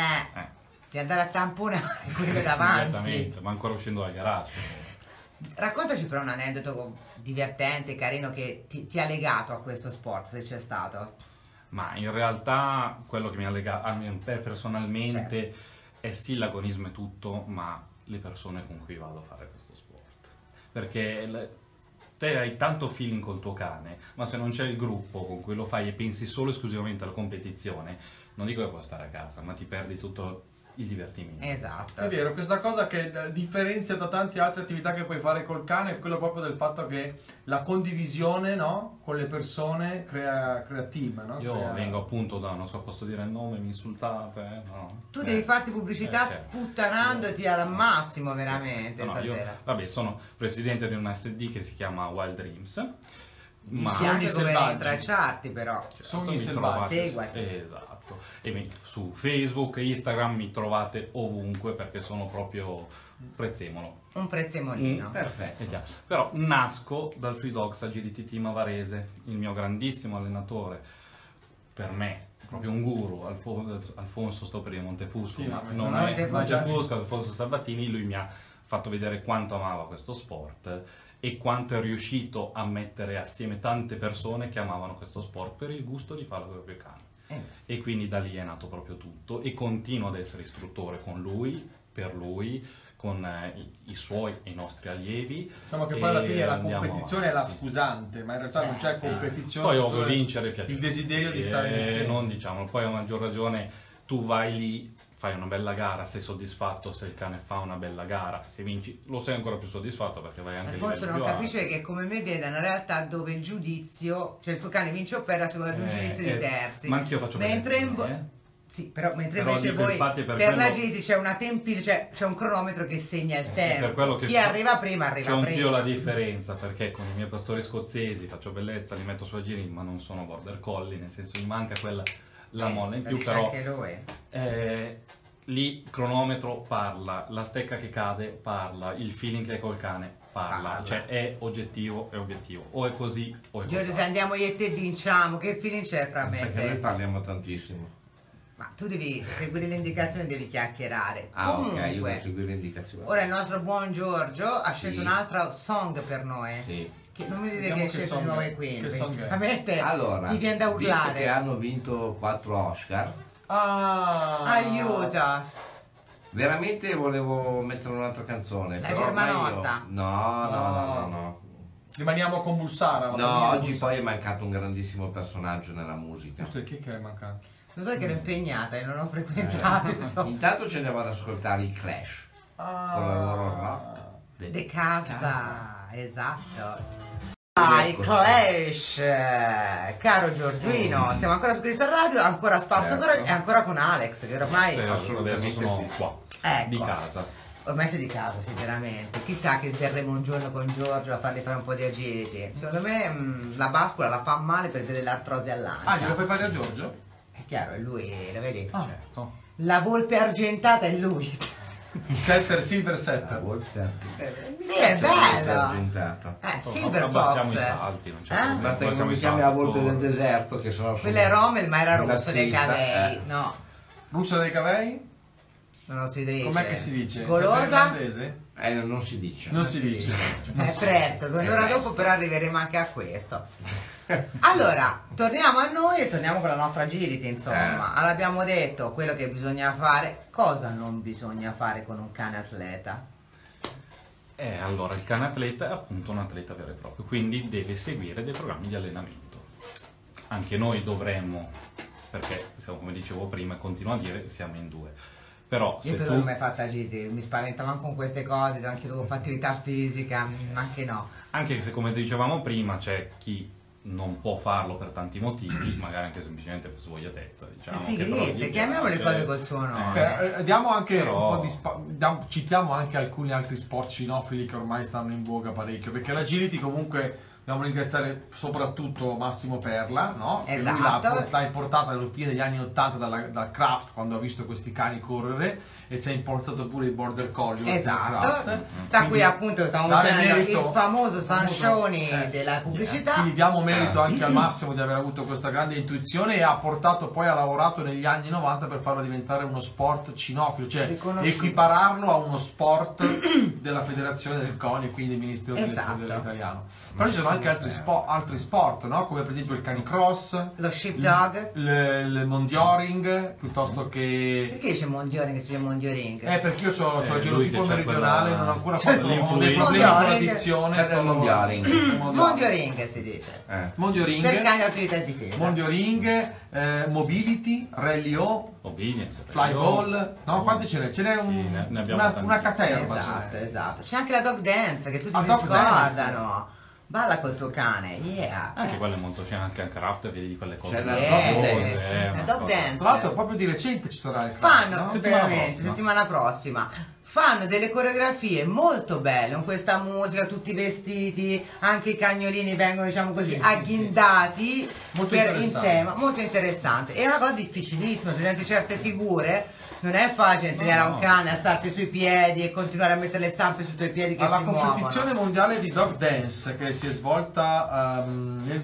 Di andare a tamponare quello davanti. Immediatamente, ma ancora uscendo dal garage. Raccontaci però un aneddoto divertente, carino, che ti ha legato a questo sport, se c'è stato. Ma in realtà quello che mi ha legato a me personalmente Certo. è sì l'agonismo e tutto, ma le persone con cui vado a fare questo sport. Perché te hai tanto feeling col tuo cane, ma se non c'è il gruppo con cui lo fai e pensi solo e esclusivamente alla competizione, non dico che puoi stare a casa, ma ti perdi tutto il divertimento. Esatto. È vero, questa cosa che differenzia da tante altre attività che puoi fare col cane è quello proprio del fatto che la condivisione, no, con le persone crea team, no? Io Crea- vengo appunto da, non so, posso dire il nome, mi insultate? No. Tu devi farti pubblicità certo. sputtanandoti al massimo veramente No, io, stasera. vabbè, sono presidente di una SD che si chiama Wild Dreams. Ma Dici anche come selvaggi. rintracciarti però. Sogni mi selvaggi. trovate- Seguati. Esatto. E su Facebook, Instagram mi trovate ovunque perché sono proprio prezzemolo. Un prezzemolino. Perfetto. È chiaro. Però nasco dal Free Dogs Agility Team a Varese, il mio grandissimo allenatore, per me proprio un guru, Alfonso Stoperi di Montefusco, Sì, ma ma non veramente è Montefusco. Montefusco, Alfonso Sabatini, lui mi ha fatto vedere quanto amava questo sport e quanto è riuscito a mettere assieme tante persone che amavano questo sport per il gusto di farlo con i propri cani. E quindi da lì è nato proprio tutto e continuo ad essere istruttore con lui, per lui, con i suoi e i nostri allievi. Diciamo che poi alla fine la andiamo competizione è la avanti. scusante, ma in realtà non c'è competizione. Poi c'è ovvio solo vincere e piacere. il desiderio di stare insieme. Non diciamo, poi a maggior ragione tu vai lì, fai una bella gara, sei soddisfatto se il cane fa una bella gara, se vinci lo sei ancora più soddisfatto perché vai anche a Forse livelli non più capisce che come me vede una realtà dove il giudizio, cioè il tuo cane vince o perde a seconda di un giudizio di terzi. Ma anch'io faccio mentre bene. Sì, però mentre Però invece dico, voi infatti, per per la quello- GT c'è una c'è un cronometro che segna il tempo. Per quello che Chi arriva prima arriva c'è prima. anch'io la differenza perché con i miei pastori scozzesi faccio bellezza, li metto sulla giri, ma non sono border collie, nel senso mi manca quella la molla in lo più, dice però anche lui. lì cronometro parla, la stecca che cade parla, il feeling che hai col cane parla, cioè è oggettivo, o è così o è Giorgio, così. se andiamo io e te vinciamo, che feeling c'è fra me e Perché noi te? parliamo tantissimo. Ma tu devi seguire le indicazioni, devi chiacchierare. Ah, ok, io Comunque, devo seguire le indicazioni. ora il nostro buon Giorgio ha scelto Sì. un'altra song per noi. Sì. Che non mi dite Vediamo che hai che scelto song di è. nuove Queen. Che song è? Veramente Allora, mi viene da visto che urlare. hanno vinto 4 Oscar, Aiuta! veramente volevo mettere un'altra canzone. La però ormai Germanotta. No. Rimaniamo con Bulsara. la No, famiglia oggi Bulsara. poi è mancato un grandissimo personaggio nella musica. Giusto, chi che è mancato? Lo so che ero impegnata e non ho frequentato, insomma. Intanto ci andiamo ad ascoltare i Clash con la loro rock. The Casbah, esatto. Eccoci. I Clash, caro Giorgino, siamo ancora su Crystal Radio, ancora a spasso Certo. e ancora con Alex, che ormai, Sì, assolutamente adesso sono sì. qua, Ecco. di casa. ormai sei di casa, sì, veramente. Chissà che terremo un giorno con Giorgio a fargli fare un po' di agility. Secondo me la bascula la fa male per vedere l'artrosi all'ancia. Ah, glielo fai fare a Giorgio? È chiaro, è lui, lo vedi? Certo. La volpe argentata è lui. Setter, Silver La Setter. volta Sì, è bello. argentata. Silver Abbassiamo Fox. i salti, non c'è Eh? problema. Basta che non Abbassiamo mi i chiami la salti, volpe del poi. deserto, che sono Quella è Rommel, ma era rosso dei razzista, cavei. No, Russa dei Cavei? non si dice. Com'è che si dice? Golosa? Irlandese? non si dice. Non si dice. È presto, 2 ore presto. dopo però arriveremo anche a questo. Allora, torniamo a noi e torniamo con la nostra agility, insomma. Allora, abbiamo detto quello che bisogna fare, cosa non bisogna fare con un cane atleta. Allora, il cane atleta è appunto un atleta vero e proprio, quindi deve seguire dei programmi di allenamento. Anche noi dovremmo, perché come dicevo prima e continuo a dire, siamo in 2. Però Io se però tu... non ho mai fatto agility, mi spaventavano con queste cose, anche dovevo fare attività fisica, anche no. Anche se come dicevamo prima c'è chi non può farlo per tanti motivi, magari anche semplicemente per svogliatezza, diciamo. che però Pigrizia, gli chiamiamo le piace. cose col suo nome. Diamo anche Però- un po' di citiamo anche alcuni altri sport cinofili che ormai stanno in voga parecchio, perché l'agility comunque dobbiamo ringraziare soprattutto Massimo Perla, no? Che lui Esatto. l'ha importata alla fine degli anni 80 dal Kraft, quando ha visto questi cani correre, e si è importato pure il Border Collie del Esatto, Kraft. da Quindi cui appunto stiamo dare facendo merito- il famoso Sancioni appunto, della pubblicità. Quindi diamo merito anche al Massimo di aver avuto questa grande intuizione e ha portato poi, ha lavorato negli anni 90 per farlo diventare uno sport cinofilo, cioè Riconosciuto. equipararlo a uno sport della Federazione del CONI e quindi del Ministero Esatto. dell'Italiano. Però ci sono anche altri sport, no? Come per esempio il canicross, Lo sheepdog. il mondioring, piuttosto che... Perché dice Mondioring che si dice Mondioring? Perché io ho il lui genotipo che c'ha meridionale, quella- non ho ancora fatto ho dei l'influenza. problemi con la Mondioring. dizione. È del mondiale. Mondioring si dice. Mondioring. Per cani attività e difesa. Mondioring, Mobility, Rally O, Obedience, Flyball, no? Quanti ce n'è? Ce n'è Sì, ne abbiamo una tantissimi. caterva. Esatto, esatto. C'è anche la dog dance che tutti Ah, si dog scordano. Balla col tuo cane, yeah. Anche quella è molto, c'è anche al craft, vedi quelle cose. C'è la Sì, dog sì, dance. sì. una La dog cosa- dance. Tra l'altro proprio di recente ci sarà il Fanno, no? Settimana veramente, prossima. settimana prossima. Fanno delle coreografie molto belle con questa musica, tutti vestiti, anche i cagnolini vengono, diciamo così, Sì, sì, agghindati Molto in interessante. tema, molto interessante. È una cosa difficilissima, durante certe figure non è facile insegnare a un cane a starti sui piedi e continuare a mettere le zampe sui tuoi piedi che Alla si competizione muovono. mondiale di dog dance che si è svolta nel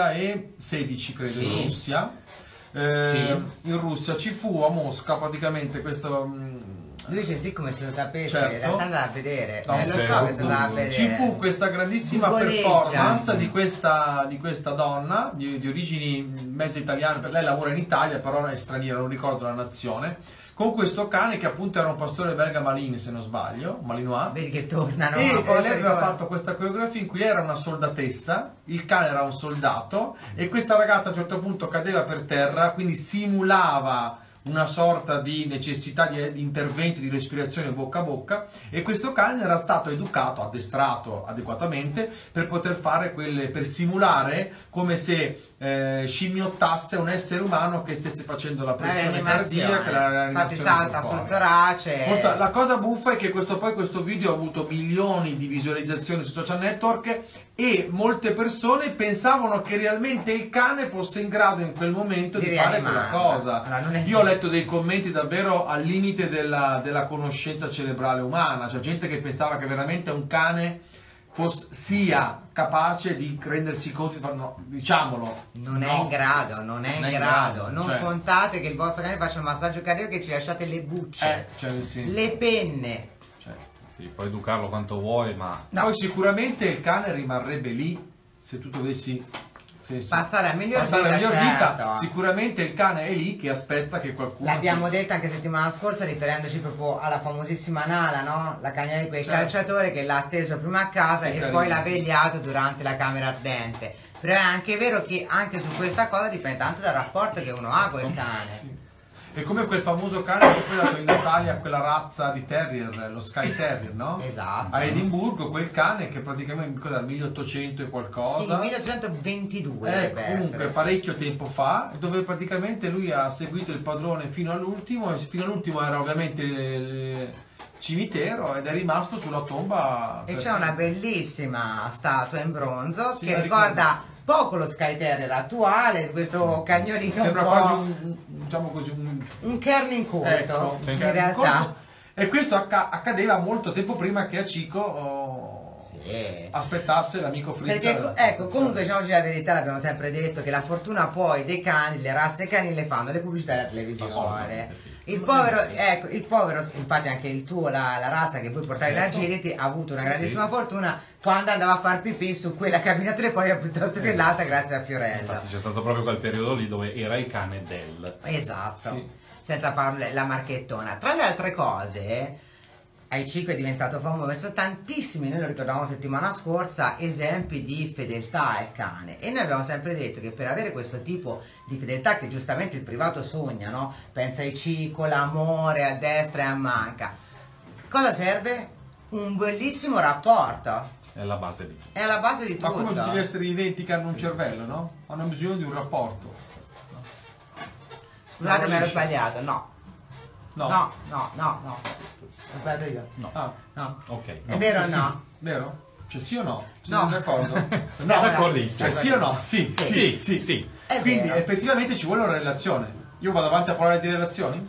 2016 credo in Sì. Russia. Sì. In Russia ci fu a Mosca praticamente questo Lui dice sì come se lo sapesse, Certo. in realtà andava a vedere, No, lo certo, so che se andava a vedere. Ci fu questa grandissima Goleggia. performance di questa donna di origini mezzo italiane, per lei lavora in Italia, però è straniera, non ricordo la nazione, con questo cane che appunto era un pastore belga Malinois, se non sbaglio, Malinois. Vedi che tornano. E a volte lei aveva ritornano. fatto questa coreografia in cui lei era una soldatessa, il cane era un soldato e questa ragazza a un certo punto cadeva per terra, quindi simulava una sorta di necessità di interventi di respirazione bocca a bocca, e questo cane era stato educato, addestrato adeguatamente per poter fare per simulare come se scimmiottasse un essere umano che stesse facendo la pressione cardiaca, la infatti rianimazione salta del sul cuore. torace. La cosa buffa è che questo video ha avuto milioni di visualizzazioni sui social network e molte persone pensavano che realmente il cane fosse in grado in quel momento di fare quella cosa. Allora, non è Io ho letto dei commenti davvero al limite della conoscenza cerebrale umana, cioè gente che pensava che veramente un cane sia capace di rendersi conto, no, diciamolo, non è no. in grado, non è in grado. Non cioè. contate che il vostro cane faccia un massaggio cardiaco e ci lasciate le bucce, Cioè nel senso, le penne. cioè, Sì, puoi educarlo quanto vuoi, ma No. poi sicuramente il cane rimarrebbe lì se tu dovessi Passare a miglior passare vita, la miglior vita. certo. Sicuramente il cane è lì che aspetta che qualcuno L'abbiamo detto anche settimana scorsa riferendoci proprio alla famosissima Nala, no? La cagnolina di quel Certo. calciatore che l'ha atteso prima a casa Che e poi l'ha carinissimo. vegliato durante la camera ardente. Però è anche vero che anche su questa cosa dipende tanto dal rapporto che uno ha con il cane. Sì. È come quel famoso cane che poi ha dato in Italia quella razza di terrier, lo Sky Terrier, no? Esatto. A Edimburgo, quel cane che praticamente cos'era, 1800 e Sì, qualcosa. 1822 dovrebbe Comunque essere. parecchio tempo fa, dove praticamente lui ha seguito il padrone fino all'ultimo, e fino all'ultimo era ovviamente il cimitero ed è rimasto sulla tomba. E per- c'è una bellissima statua in bronzo Sì, che la ricorda poco lo Sky Terrier attuale, questo cagnolino Sembra un quasi po' diciamo così, un Kerning corto, ecco, in che era realtà. corto. E questo accadeva molto tempo prima che a Cico Sì. aspettasse l'amico Fritz. Perché ecco, comunque diciamoci la verità, l'abbiamo sempre detto, che la fortuna poi dei cani, le razze cani le fanno le pubblicità della televisione. Assolutamente sì. Il povero, ecco, il povero, infatti anche il tuo, la razza che vuoi portare da Certo. Agility ha avuto una Sì, grandissima sì. fortuna quando andava a far pipì su quella cabina telefonica piuttosto che l'altra grazie a Fiorello. infatti c'è stato proprio quel periodo lì dove era il cane del. Esatto, Sì. senza fare la marchettona. Tra le altre cose, ai 5 è diventato famoso, ci sono tantissimi, noi lo ricordavamo settimana scorsa, esempi di fedeltà al cane. E noi abbiamo sempre detto che per avere questo tipo di fedeltà, che giustamente il privato sogna, no? Pensa ai Cico, l'amore a destra e a manca. Cosa serve? Un bellissimo rapporto. È la base di tutto. È alla base di Ma tutto. come tutti gli esseri viventi che hanno un cervello, no? Hanno bisogno di un rapporto. Scusate, mi ero Riesce. sbagliato, no. No. No. Ho sbagliato io. No. Ah, No. Ok. È no. vero o sì. no? Vero? Cioè sì o no? Ci No. siamo d'accordo? Siamo d'accordissimo. Sì o no? Sì, Sì, sì, sì. È Quindi vero. effettivamente ci vuole una relazione. Io vado avanti a parlare di relazioni?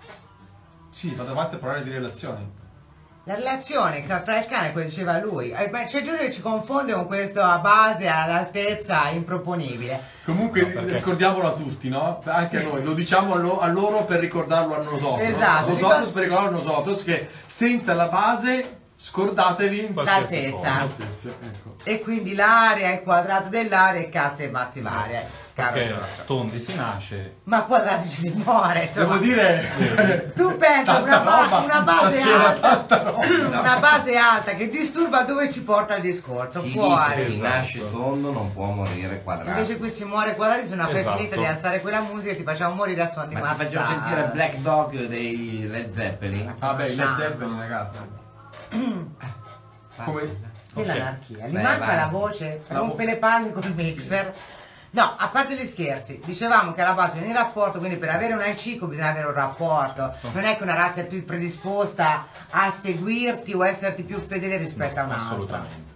Sì, vado avanti a parlare di relazioni. La relazione tra il cane e quello che diceva lui, c'è Giulio che ci confonde con questo a base, all'altezza improponibile. Comunque No, perché? ricordiamolo a tutti, no? Anche a noi, lo diciamo a loro per ricordarlo a nosotros. Esatto. Nosotros per ricordarlo a nosotros che senza la base scordatevi Qualsiasi L'altezza. cosa. l'altezza. Ecco. E quindi l'area, il quadrato dell'area e cazzo e mazzi varie. Caro Perché Giorgio. tondi si nasce. Ma quadrati ci si muore, insomma. Devo dire Tu pensa tanta roba, una base stasera, alta, tanta roba. una base alta che disturba dove ci porta il discorso, Chi fuori. dice chi nasce tondo non può morire quadrato. Invece qui si muore quadrati, sono Esatto. preferita di alzare quella musica e ti facciamo morire a suon di Ma ti faccio mazzara. sentire Black Dog dei Led Zeppelin. Vabbè, i Led Lasciamo. Zeppelin, ragazzi. Come? Che Ok. l'anarchia, gli Vai, manca vai. la voce, La rompe vo- le palle col mixer. No, a parte gli scherzi, dicevamo che alla base di un rapporto, quindi per avere un aicico bisogna avere un rapporto. Non è che una razza è più predisposta a seguirti o esserti più fedele rispetto a un'altra. Assolutamente.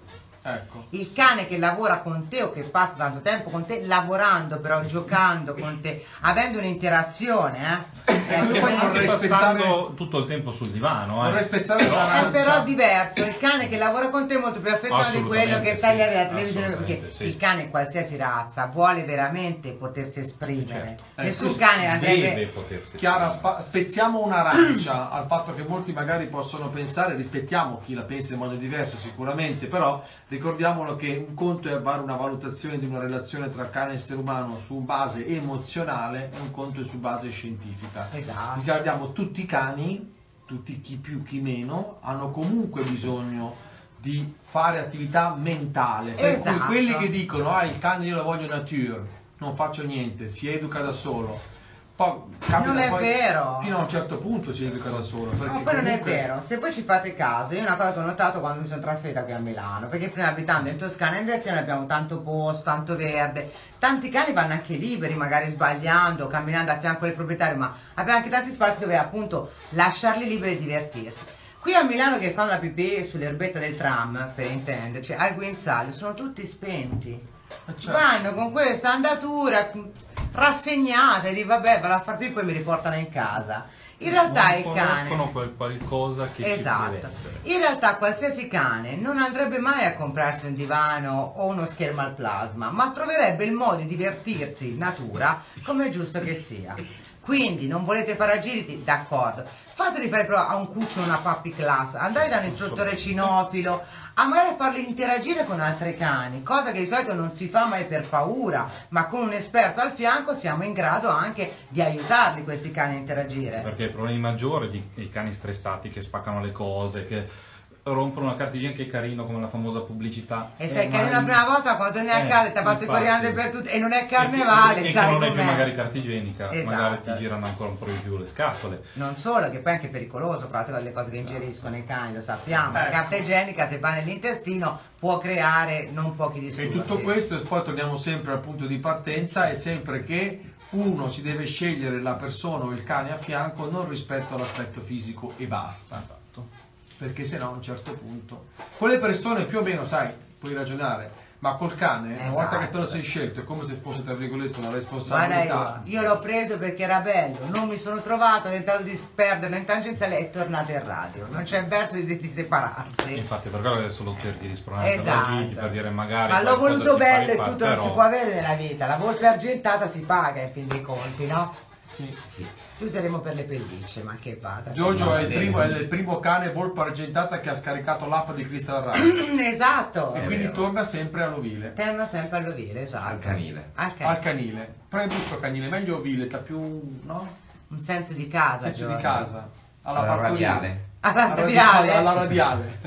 Ecco. Il cane che lavora con te o che passa tanto tempo con te, lavorando però, giocando con te, avendo un'interazione, Io poi Anche vorrei passando spezzare, tutto il tempo sul divano, vorrei spezzare è l'arancia. però diverso. Il cane che lavora con te è molto più affezionato di quello che stai a vedere la televisione, perché assolutamente, sì. il cane qualsiasi razza vuole veramente potersi esprimere. Certo. Nessun questo cane deve andrebbe... potersi Chiara, esprimere. spezziamo un'arancia al fatto che molti magari possono pensare, rispettiamo chi la pensa in modo diverso sicuramente, però ricordiamolo che un conto è fare una valutazione di una relazione tra cane e essere umano su base emozionale e un conto è su base scientifica. Esatto. Ricordiamo, tutti i cani, tutti chi più chi meno, hanno comunque bisogno di fare attività mentale. Per Esatto. cui quelli che dicono il cane io lo voglio nature, non faccio niente, si educa da solo. Poi, capita Non è poi, vero. fino a un certo punto si educa da solo. No, Perché poi non è comunque- vero, se voi ci fate caso, io una cosa che ho notato quando mi sono trasferita qui a Milano, perché prima abitando in Toscana in Versione abbiamo tanto posto, tanto verde, tanti cani vanno anche liberi, magari sbagliando, camminando a fianco del proprietario, ma abbiamo anche tanti spazi dove appunto lasciarli liberi e divertirsi. Qui a Milano che fanno la pipì sull'erbetta del tram, per intenderci, al guinzaglio, sono tutti spenti. Certo. Vanno con questa andatura rassegnata e di vabbè, vado a far pipì e poi mi riportano in casa. In realtà Non il cane... conoscono quel qualcosa che ci deve Esatto. essere. In realtà qualsiasi cane non andrebbe mai a comprarsi un divano o uno schermo al plasma, ma troverebbe il modo di divertirsi in natura come è giusto che sia. Quindi non volete fare agility? D'accordo. Fateli fare però a un cucciolo una puppy class, andate da un istruttore cinofilo, a magari farli interagire con altri cani, cosa che di solito non si fa mai per paura, ma con un esperto al fianco siamo in grado anche di aiutarli questi cani a interagire. Perché il problema maggiore dei cani stressati che spaccano le cose, che rompono una cartiglia che è carino come la famosa pubblicità. E sei ma carino la prima volta quando torni a casa ti ha fatto i infatti. coriandoli per tutto e non è carnevale, e che sai non è più com'è. magari carta igienica, magari Esatto. ti girano ancora un po' di più le scatole. Non solo, che poi è anche pericoloso, fra le cose che ingeriscono i cani, lo sappiamo. La Ecco. carta igienica se va nell'intestino può creare non pochi E disturbi. tutto questo, e poi torniamo sempre al punto di partenza, è sempre che uno ci deve scegliere la persona o il cane a fianco non rispetto all'aspetto fisico e basta. Esatto. Perché se no a un certo punto con le persone più o meno sai, puoi ragionare, ma col cane una volta che te lo sei scelto è come se fosse tra virgolette una Guarda, responsabilità. io l'ho preso perché era bello, non mi sono trovato, ho tentato di perderlo in tangenziale e è tornato in radio. Non c'è verso di separarsi. Infatti per quello adesso lo cerchi di spronare Esatto. per la GT, per dire magari Ma l'ho qualcosa voluto si fa bello e rifare, tutto non però- si può avere nella vita. La volpe argentata si paga in fin dei conti, no? Sì. Tu saremo per le pellicce, ma che vada. Giorgio Va è bene. il primo cane volpe argentata che ha scaricato l'app di Crystal Radio Esatto. e quindi torna sempre all'ovile, Terno sempre all'ovile, esatto. Al canile. Al canile. al canile. Però è brutto canile, meglio ovile, t'ha più, no? Un senso di casa. Senso di Giorgio. casa. Alla Alla fattoria. radiale. Alla radiale. Alla radiale.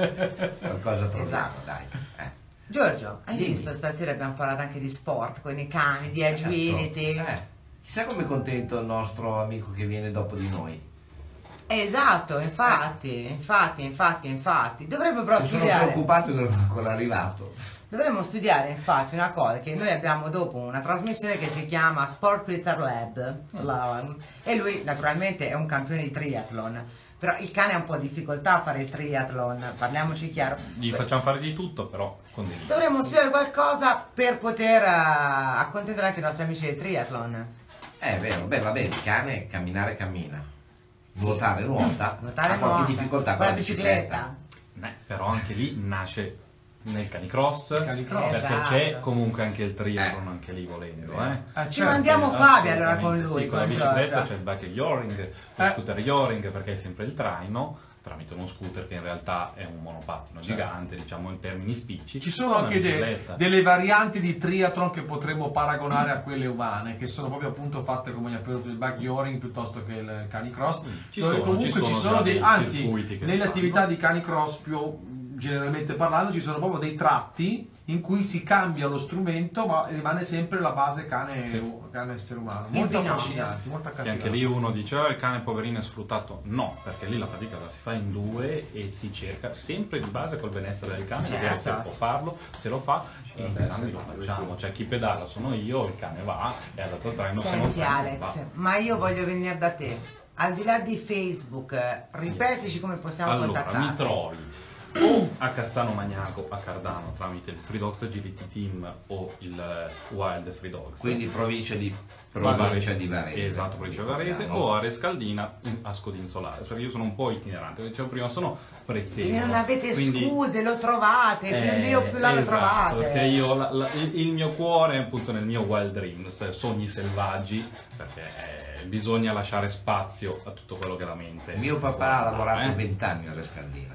Qualcosa troviamo, Esatto. dai. Giorgio, hai Dimmi. visto stasera abbiamo parlato anche di sport con i cani, di agility. Chissà com'è contento il nostro amico che viene dopo di noi. Esatto, infatti. Dovremmo però Mi sono studiare. preoccupato che non è ancora arrivato. Dovremmo studiare infatti una cosa che noi abbiamo dopo una trasmissione che si chiama Sport Crystal Lab e lui naturalmente è un campione di triathlon, però il cane ha un po' di difficoltà a fare il triathlon, parliamoci chiaro. Gli facciamo fare di tutto, però con dei limiti. Dovremmo studiare qualcosa per poter accontentare anche i nostri amici del triathlon. È vero, beh vabbè, il cane camminare cammina. Nuotare nuota. Nuotare ha qualche nuota. difficoltà con la bicicletta. Però anche lì nasce nel canicross, Canicross. perché Esatto. c'è comunque anche il triathlon, anche lì volendo. Ci certo. mandiamo Fabio allora con Assolutamente lui. sì, con la con bicicletta Giorgio. c'è il bike yawring, lo scooter yawring, perché è sempre il traino tramite uno scooter che in realtà è un monopattino gigante, diciamo in termini spicci. Ci sono Una anche bicicletta. delle varianti di triathlon che potremmo paragonare a quelle umane, che sono proprio appunto fatte come gli appunto il bike yawring piuttosto che il canicross. Ci dove sono, comunque ci sono dei, già dei anzi, circuiti che nelle fanno. attività di canicross più generalmente parlando ci sono proprio dei tratti in cui si cambia lo strumento ma rimane sempre la base cane essere umano. Sì, Molto binomio. affascinanti, molto Che accattivanti. anche lì uno dice il cane poverino è sfruttato, no, perché lì la fatica la si fa in due e si cerca sempre di base col benessere del cane, vedere se Certo. può farlo, se lo fa e entrambi lo facciamo, cioè chi pedala sono io, il cane va e all'altro traino se non Senti fa non Alex, va. ma io voglio venire da te. Al di là di Facebook, ripetici come possiamo Allora, contattarti. mi trovi o a Cassano Magnago a Cardano tramite il Free Dogs GVT Team o il Wild Free Dogs. Quindi provincia di Varese. Esatto, provincia di Varese, o a Rescaldina a Scodinzolare, perché io sono un po' itinerante, come dicevo prima, sono prezzemolo. E non avete quindi, scuse, lo trovate, più lì o più là lo esatto, trovate. Perché io, il mio cuore è appunto nel mio Wild Dreams, sogni selvaggi, perché bisogna lasciare spazio a tutto quello che la mente. Mio papà ha lavorato 20 anni a Rescaldina.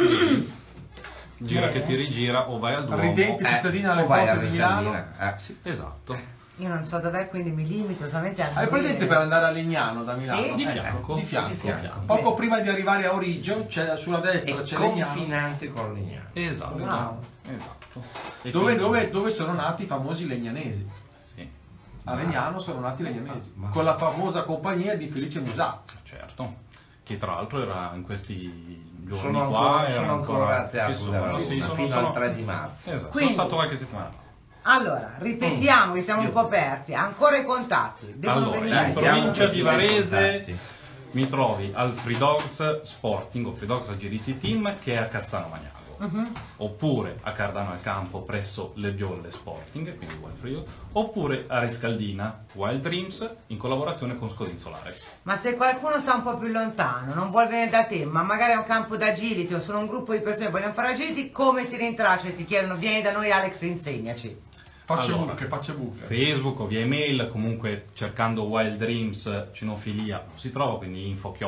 Gira che ti rigira, o vai al Duomo. Ridente cittadina alle o vai a porte di Milano. Rescaldina. Sì, esatto. Io non so dov'è, quindi mi limito solamente a Hai presente per andare a Legnano da Milano? Sì. Di fianco. Di fianco. Di fianco. Poco prima di arrivare a Origio, c'è sulla destra È c'è Legnano. confinante con Legnano. Esatto. Wow. Esatto. E Dove sono nati i famosi legnanesi. Sì, A Legnano sono nati i legnanesi. Ma- Con la famosa compagnia di Felice Musazzi. certo. Che tra l'altro era in questi giorni Sono qua. ancora, era a ci Teatro sono, della sì, Luna sono- fino sono- al 3 di marzo. Esatto, Quindi- sono stato qualche settimana fa. Allora, ripetiamo che siamo un po' persi. Ancora i contatti. Devono Allora, venire. in provincia Andiamo di con i Varese contatti. mi trovi al Free Dogs Sporting o Free Dogs Agility Team, che è a Cassano Magnago, oppure a Cardano al Campo presso le Biolle Sporting, quindi Wild Free, oppure a Rescaldina Wild Dreams in collaborazione con Scodinzolare. Ma se qualcuno sta un po' più lontano, non vuol venire da te, ma magari è un campo d'agility o sono un gruppo di persone che vogliono fare agility, come ti rintracciano e ti chiedono vieni da noi Alex, insegnaci. Facce Allora, buche, facce buche. Facebook o via email, comunque cercando Wild Dreams Cinofilia si trova, quindi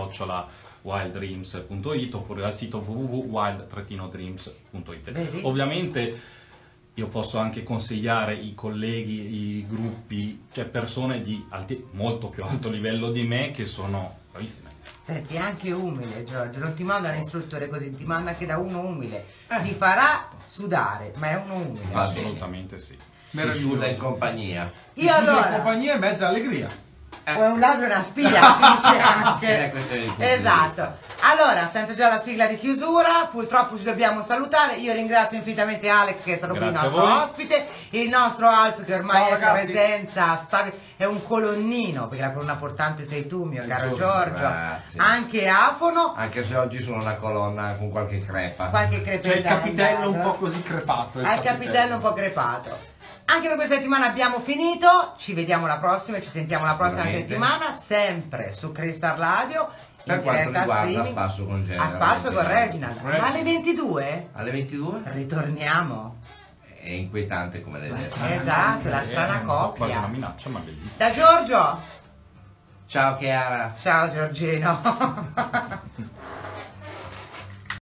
info@wilddreams.it oppure al sito www.wild-dreams.it. Vedi? Ovviamente io posso anche consigliare i colleghi, i gruppi, cioè persone di molto più alto livello di me che sono bravissime. Senti, è anche umile Giorgio, non ti manda un istruttore così, ti manda anche da uno umile. Ti farà sudare, ma è uno umile. Va bene. Assolutamente sì. Si suda in compagnia. Io La allora, compagnia è mezza allegria. o è un ladro e una spia, si dice anche. Questo è il punto di Esatto. vista. Allora, sento già la sigla di chiusura, purtroppo ci dobbiamo salutare. Io ringrazio infinitamente Alex che è stato qui il Grazie a nostro voi. ospite, il nostro Alf che ormai Ciao, è ragazzi. presenza stabile, è un colonnino, perché la colonna portante sei tu, mio caro Giorgio. Grazie. Anche afono, Anche se oggi sono una colonna con qualche crepa. qualche C'è il crepella. capitello un po' così crepato. Al capitello un po' crepato. Anche per questa settimana abbiamo finito, ci vediamo la prossima, ci sentiamo la prossima Sicuramente. settimana, sempre su Cristal Radio, Per in quanto diretta riguarda streaming, A Spasso con Genere, a spasso con Reginald. Reginald. Ma alle 22 Alle 22? ritorniamo. È inquietante come l'hai detto. Esatto, la strana È un po' quasi una coppia. minaccia, ma bellissima. Da Giorgio. Ciao Chiara. Ciao Giorgino.